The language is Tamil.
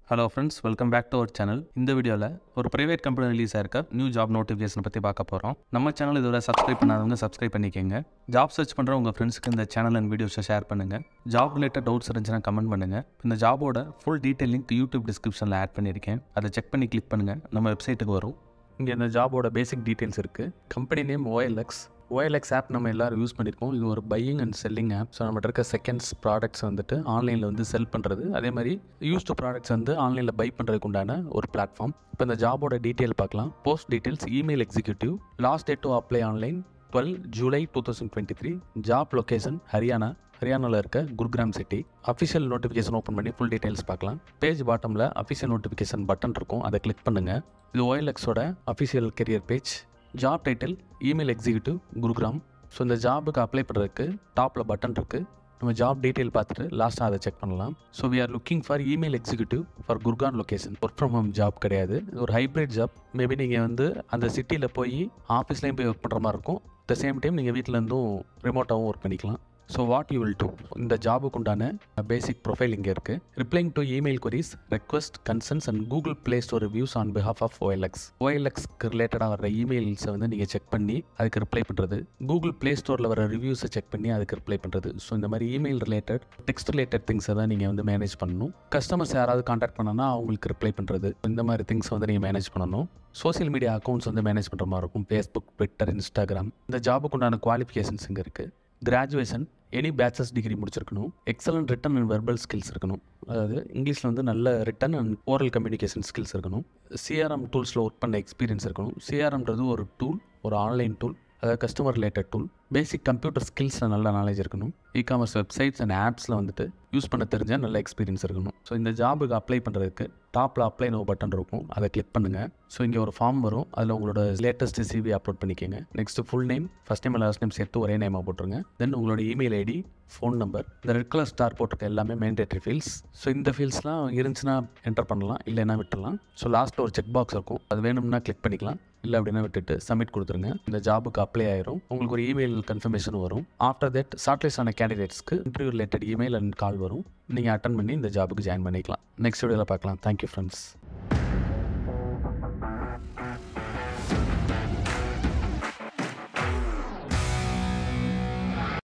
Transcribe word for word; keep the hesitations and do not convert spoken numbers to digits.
Hello friends, welcome back to our channel. இந்த வீடியோல ஒரு பிரைவேட் கம்பெனி ரிலீஸ் ஆயிருக்க நியூ ஜாப் நோட்டிஃபிகேஷன் பத்தி பார்க்க போறோம். நம்ம சேனல் இதுவரை சப்ஸ்கிரைப் பண்ணாதவங்க சப்ஸ்கிரைப் பண்ணிக்கங்க. ஜாப் சர்ச் பண்ற உங்க ஃப்ரெண்ட்ஸ்க்கு இந்த சேனல் அண்ட் வீடியோஸை ஷேர் பண்ணுங்க. ஜாப் ரிலேட்டட் டவுட்ஸ் இருந்துச்சுன்னா கமெண்ட் பண்ணுங்க. இந்த ஜாபோட ஃபுல் டீடைல் லிங்க் யூடியூப் டிஸ்கிரிப்ஷன்ல ஆட் பண்ணியிருக்கேன். அதை செக் பண்ணி கிளிக் பண்ணுங்க. நம்ம வெப்சைட்டுக்கு வரும். இங்கே இந்த ஜாபோட பேசிக் டீடைல்ஸ் இருக்கு. Company name O L X. O L X app நம்ம எல்லாரும் யூஸ் பண்ணியிருக்கோம். இது ஒரு buying and selling app. So நம்மகிட்ட இருக்க செகண்ட்ஸ் ப்ராடக்ட்ஸ் வந்துட்டு ஆன்லைனில் வந்து செல் பண்ணுறது, அதே மாதிரி யூஸ்டு ப்ராடக்ட்ஸ் வந்து ஆன்லைனில் பை பண்ணுறதுக்கு உண்டான ஒரு பிளாட்ஃபார்ம். இப்போ இந்த ஜாபோட டீட்டெயில் பார்க்கலாம். Post details email executive. Last date to apply online twelve July two thousand twenty three. Job location Haryana. ஹரியானாவில் இருக்க Gurugram city. Official notification open பண்ணி ஃபுல் டீட்டெயில்ஸ் பார்க்கலாம். பேஜ் பாட்டமில் அஃபிஷியல் நோட்டிஃபிகேஷன் பட்டன் இருக்கும், அதை கிளிக் பண்ணுங்கள். இது O L Xோட official career page. Job title email executive Gurugram. So இந்த ஜாபுக்கு அப்ளை பண்ணுறதுக்கு டாப்பில் பட்டன் இருக்குது. நம்ம ஜாப் டீட்டெயில் பார்த்துட்டு லாஸ்ட்டாக அதை செக் பண்ணலாம். So we are looking for email executive for Gurgaon location. Work from home job கிடையாது, இது ஒரு ஹைப்ரிட் ஜாப். மேபி நீங்கள் வந்து அந்த சிட்டியில் போய் ஆஃபீஸ்லேயும் போய் ஒர்க் பண்ணுற மாதிரி இருக்கும். அட் த சேம் டைம் நீங்கள் வீட்டிலேருந்தும் ரிமோட்டாகவும் ஒர்க் பண்ணிக்கலாம். So what you will do, இந்த ஜாபுக்கு உண்டான பேசிக் ப்ரொஃபைல் இங்கே இருக்குது. Replying to email queries, request, concerns and Google Play Store reviews on behalf of O L X. O L Xக்கு ரிலேட்டடாக வர இமெயில்ஸை வந்து நீங்கள் செக் பண்ணி அதுக்கு ரிப்ளை பண்ணுறது, கூகுள் ப்ளே ஸ்டோரில் வர ரிவ்யூஸை செக் பண்ணி அதுக்கு ரிப்ளை பண்ணுறது. ஸோ இந்த மாதிரி இமெயில் ரிலேட்டட் டெக்ஸ்ட் ரிலேட்டட் திங்ஸை தான் நீங்கள் வந்து மேனேஜ் பண்ணணும். கஸ்டமர்ஸ் யாராவது கான்டாக்ட் பண்ணனா அவங்களுக்கு ரிப்ளை பண்ணுறது, இந்த மாதிரி திங்ஸ் வந்து நீங்கள் மேனேஜ் பண்ணணும். சோசியல் மீடியா அக்கௌண்ட்ஸ் வந்து மேனேஜ் பண்ணுற மாதிரி இருக்கும். Facebook, Twitter, Instagram. இந்த ஜாபுக்கு உண்டான குவாலிஃபிகேஷன்ஸ் இங்கே இருக்குது. கிராஜுவேஷன், எனி பேச்சுலர்ஸ் டிகிரி முடிச்சிருக்கணும். Excellent written and verbal skills இருக்கணும். அதாவது இங்கிலீஷில் வந்து நல்ல written and oral communication skills இருக்கணும். சிஆர்எம் டூல்ஸில் ஒர்க் பண்ண எக்ஸ்பீரியன்ஸ் இருக்கணும். சிஆர்எம்ன்றது ஒரு டூல், ஒரு ஆன்லைன் டூல், அதாவது customer related tool. Basic computer ஸ்கில்ஸில் நல்ல நாலேஜ் இருக்கணும். இ காமர்ஸ் வெப்சைட்ஸ் அண்ட் ஆப்ஸில் வந்துட்டு யூஸ் பண்ண தெரிஞ்ச நல்ல எக்ஸ்பீரியன்ஸ் இருக்கணும். ஸோ இந்த ஜாபுக்கு அப்ளை பண்ணுறதுக்கு டாப்பில் அப்ளை நோ பட்டன் இருக்கும், அதை கிளிக் பண்ணுங்கள். ஸோ இங்கே ஒரு ஃபார்ம் வரும், அதில் உங்களோட லேட்டஸ்ட் சிவி அப்லோட் பண்ணிக்கோங்க. Next full name, first name last name சேர்த்து ஒரே நேமாக போட்டுருங்க. தென் உங்களோட இமெயில் ஐடி, ஃபோன் நம்பர். இந்த ரெட் கலர் ஸ்டார் போட்டிருக்க எல்லாமே மேண்டேட்டரி ஃபீல்ட்ஸ். ஸோ இந்த ஃபீல்ட்ஸ்லாம் இருந்துச்சுன்னா என்டர் பண்ணலாம், இல்லைன்னா விட்டுடலாம். ஸோ லாஸ்ட்டில் ஒரு செக் பாக்ஸ் இருக்கும், அது வேணும்னா கிளிக் பண்ணிக்கலாம், இல்லை அப்படின்னா விட்டுட்டு சப்மிட் கொடுத்துருங்க. இந்த ஜாபுக்கு அப்ளை ஆயிரும். உங்களுக்கு ஒரு இமெயில் கன்ஃபர்மேஷன் வரும். ஆஃப்டர் தட் ஷார்ட்லிஸ்ட் ஆன கேண்டிடேட்ஸ்க்கு interview related email and call வரும். நீங்கள் அட்டன் பண்ணி இந்த ஜாபுக்கு ஜாயின் பண்ணிக்கலாம். நெக்ஸ்ட் வீடியோவில் பார்க்கலாம். Thank you friends.